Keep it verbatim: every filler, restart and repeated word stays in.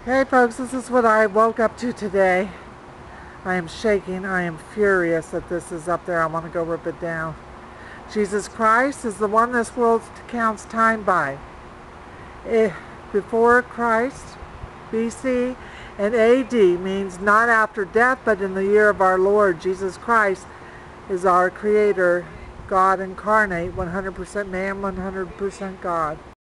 Hey folks, this is what I woke up to today. I am shaking. I am furious that this is up there. I want to go rip it down. Jesus Christ is the one this world counts time by. It, before Christ, B C, and A D means not after death, but in the year of our Lord. Jesus Christ is our Creator, God incarnate, one hundred percent man, one hundred percent God.